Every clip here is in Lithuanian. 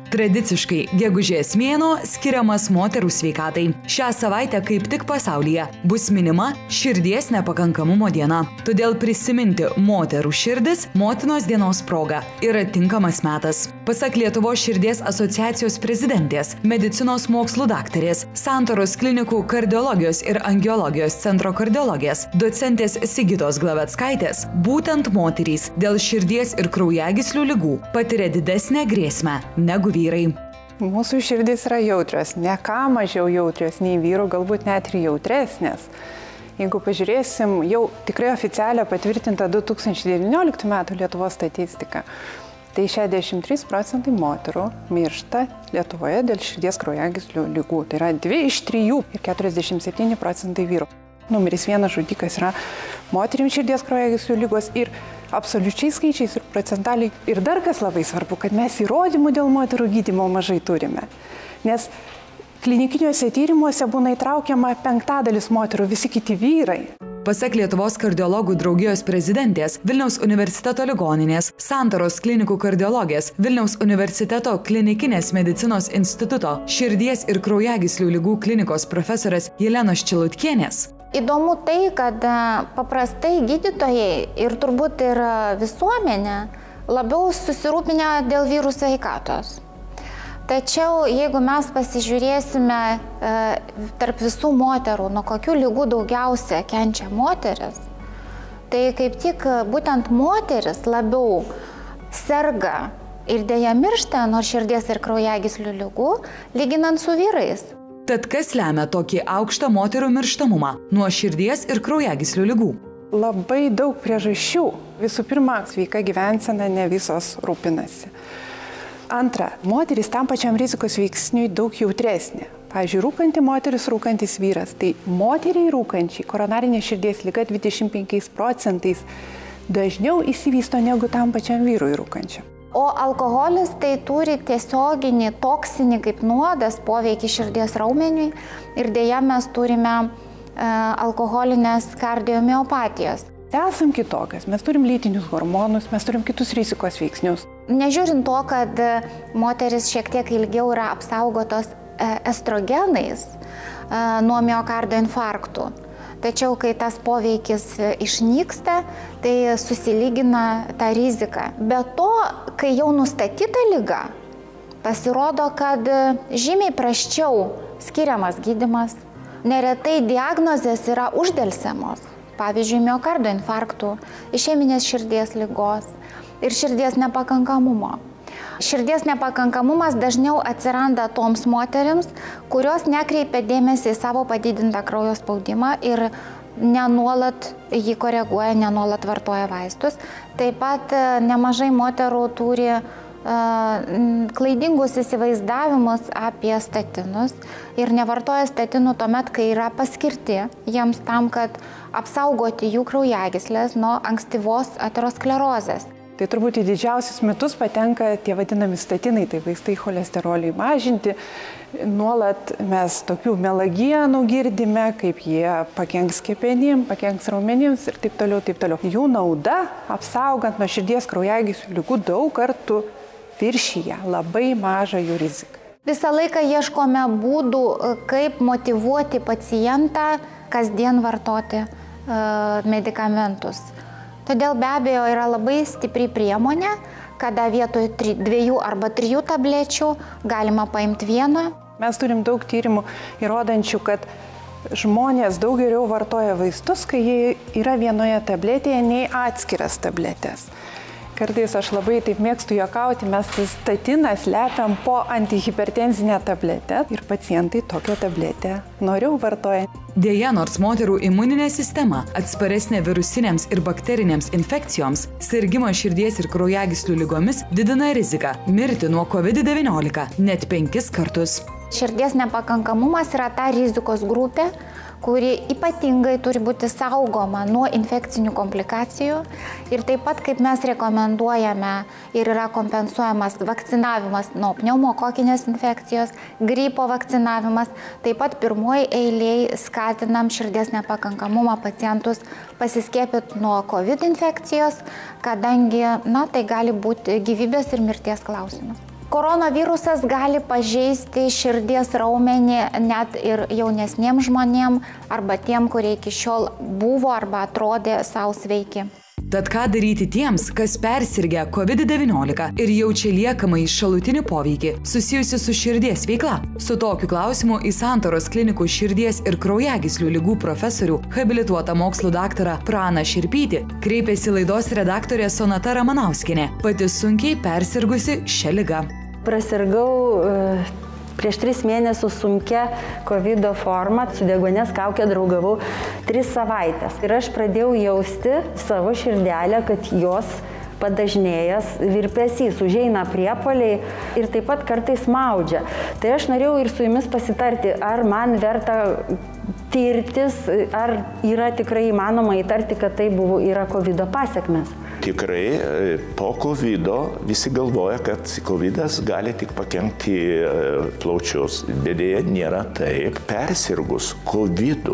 Tradiciškai gegužės mėnuo skiriamas moterų sveikatai. Šią savaitę kaip tik pasaulyje bus minima širdies nepakankamumo diena. Todėl prisiminti moterų širdis motinos dienos proga yra tinkamas metas. Pasak Lietuvos širdies asociacijos prezidentės, medicinos mokslų daktarės, Santaros klinikų kardiologijos ir angiologijos centro kardiologės, docentės Sigitos Glaveckaitės, būtent moterys dėl širdies ir kraujagyslių ligų patiria didesnę grėsmę negu vyrai. Mūsų širdys yra jautrios, ne ką mažiau jautrios nei vyrų, galbūt net ir jautresnės. Jeigu pažiūrėsim jau tikrai oficialią patvirtintą 2019 metų Lietuvos statistiką, tai 63% moterų miršta Lietuvoje dėl širdies kraujagyslių ligų. Tai yra 2 iš 3 ir 47% vyrų. Numeris 1 žudikas yra moterims širdies kraujagyslių lygos ir absoliučiai skaičiais ir procentaliai. Ir dar kas labai svarbu, kad mes įrodymų dėl moterų gydymo mažai turime. Nes klinikiniuose tyrimuose būna įtraukiama 5% moterų, visi kiti vyrai. Pasak Lietuvos kardiologų draugijos prezidentės, Vilniaus universiteto ligoninės, Santaros klinikų kardiologės, Vilniaus universiteto klinikinės medicinos instituto širdies ir kraujagyslių ligų klinikos profesorės Jelenos Čilutkienės. Įdomu tai, kad paprastai gydytojai ir turbūt ir visuomenė labiau susirūpinę dėl vyrų sveikatos. Tačiau jeigu mes pasižiūrėsime tarp visų moterų, nuo kokių ligų daugiausia kenčia moteris, tai kaip tik būtent moteris labiau serga ir dėja miršta nuo širdies ir kraujagyslių ligų, lyginant su vyrais. Tad kas lemia tokį aukštą moterų mirštamumą nuo širdies ir kraujagyslių ligų? Labai daug priežasčių. Visų pirma, sveika gyvensena ne visos rūpinasi. Antra, moteris tam pačiam rizikos veiksniui daug jautresnė. Pavyzdžiui, rūkanti moteris, rūkantis vyras. Tai moteriai rūkančiai koronarinė širdies liga 25% dažniau įsivysto negu tam pačiam vyrui rūkančiam. O alkoholis tai turi tiesioginį toksinį kaip nuodas poveikį širdies raumeniui ir dėja mes turime alkoholinės kardiomiopatijos. Esam kitokios, mes turim lytinius hormonus, mes turim kitus rizikos veiksnius. Nežiūrint to, kad moteris šiek tiek ilgiau yra apsaugotos estrogenais nuo miokardo infarktų. Tačiau, kai tas poveikis išnyksta, tai susilygina tą riziką. Be to, kai jau nustatyta liga, pasirodo, kad žymiai prasčiau skiriamas gydymas. Neretai diagnozės yra uždelsiamos. Pavyzdžiui, miokardo infarktų, išeminės širdies ligos ir širdies nepakankamumo. Širdies nepakankamumas dažniau atsiranda toms moterims, kurios nekreipia dėmesį į savo padidintą kraujo spaudimą ir nenuolat jį koreguoja, nenuolat vartoja vaistus. Taip pat nemažai moterų turi klaidingus įsivaizdavimus apie statinus ir nevartoja statinų tuomet, kai yra paskirti jiems tam, kad apsaugoti jų kraujagyslės nuo ankstyvos aterosklerozės. Tai turbūt į didžiausius mitus patenka tie vadinami statinai, tai vaistai cholesteroliui mažinti. Nuolat mes tokių melagienų girdime, kaip jie pakenks kepenim, pakenks raumenims ir taip toliau, taip toliau. Jų nauda, apsaugant nuo širdies kraujagyslių ligų, daug kartų viršyje labai mažą jų riziką. Visą laiką ieškome būdų, kaip motyvuoti pacientą kasdien vartoti medikamentus. Todėl be abejo yra labai stipri priemonė, kada vietoj 2 arba 3 tablečių galima paimti vieną. Mes turim daug tyrimų įrodančių, kad žmonės daug geriau vartoja vaistus, kai jie yra vienoje tabletėje, nei atskiras tabletės. Kartais aš labai taip mėgstu juokauti, mes statiną slepiam po antihipertenzinę tabletę ir pacientai tokią tabletę noriau vartoja. Deja, nors moterų imuninė sistema atsparesnė virusinėms ir bakterinėms infekcijoms, sirgimo širdies ir kraujagyslių ligomis didina riziką mirti nuo COVID-19 net 5 kartus. Širdies nepakankamumas yra ta rizikos grupė, kuri ypatingai turi būti saugoma nuo infekcinių komplikacijų ir taip pat, kaip mes rekomenduojame ir yra kompensuojamas vakcinavimas nuo pneumokokinės infekcijos, gripo vakcinavimas, taip pat pirmoji eilėje skatinam širdies nepakankamumą pacientus pasiskiepyti nuo COVID infekcijos, kadangi tai gali būti gyvybės ir mirties klausimas. Koronavirusas gali pažeisti širdies raumenį net ir jaunesniem žmonėm arba tiem, kurie iki šiol buvo arba atrodė savo sveiki. Tad ką daryti tiems, kas persirgę COVID-19 ir jaučia liekamąjį šalutinį poveikį susijusi su širdies veikla? Su tokiu klausimu į Santaros klinikų širdies ir kraujagyslių ligų profesorių, habilituotą mokslų daktarą Praną Širpytį, kreipėsi laidos redaktorė Sonata Ramanauskienė, pati sunkiai persirgusi šią ligą. Prasirgau prieš 3 mėnesius sunkia COVID forma, su deguonies kauke draugavau 3 savaitės. Ir aš pradėjau jausti savo širdelę, kad jos padažnėjęs virpesys, užeina priepuoliai ir taip pat kartais maudžia. Tai aš norėjau ir su jumis pasitarti, ar man verta tirtis, ar yra tikrai įmanoma įtarti, kad tai yra COVID pasekmės. Tikrai po COVID visi galvoja, kad COVID gali tik pakenkti plaučius, bet dėja nėra taip. Persirgus COVID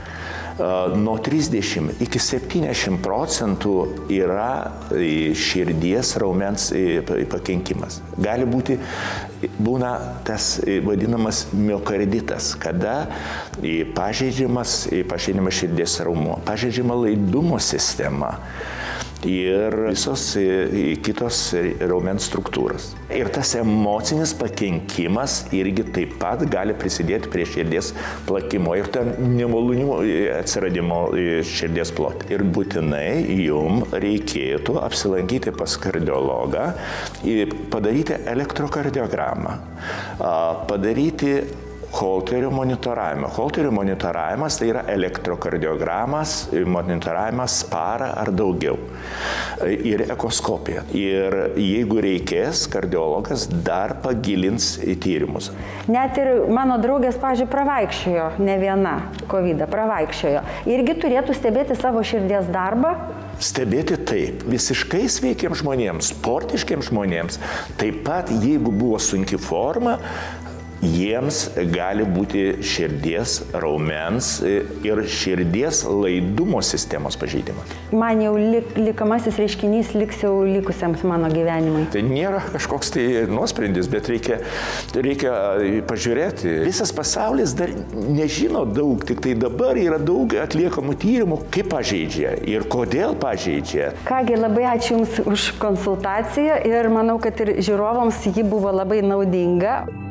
nuo 30 iki 70% yra širdies raumens pakenkimas. Gali būna tas vadinamas miokarditas, kada pažeidžiama širdies raumuo, pažeidžiama laidumo sistema ir visos kitos raumens struktūros. Ir tas emocinis pakenkimas irgi taip pat gali prisidėti prie širdies plakimo ir ten nemalonių atsiradimo širdies plote. Ir būtinai jum reikėtų apsilankyti pas kardiologą, padaryti elektrokardiogramą, padaryti Holterio monitoravimą. Holterio monitoravimas tai yra elektrokardiogramas, monitoravimas parą ar daugiau. Ir ekoskopija. Ir jeigu reikės, kardiologas dar pagilins į tyrimus. Net ir mano draugės, pavyzdžiui, pravaikščiojo, ne viena COVID pravaikščiojo. Irgi turėtų stebėti savo širdies darbą. Stebėti taip, visiškai sveikiams žmonėms, sportiškiams žmonėms, taip pat jeigu buvo sunki forma, jiems gali būti širdies raumens ir širdies laidumo sistemos pažeidimas. Man jau likamasis reiškinys liks jau likusiems mano gyvenimui. Tai nėra kažkoks tai nuosprendis, bet reikia pažiūrėti. Visas pasaulis dar nežino daug, tik tai dabar yra daug atliekamų tyrimų, kaip pažeidžia ir kodėl pažeidžia. Kągi, labai ačiū Jums už konsultaciją ir manau, kad ir žiūrovams ji buvo labai naudinga.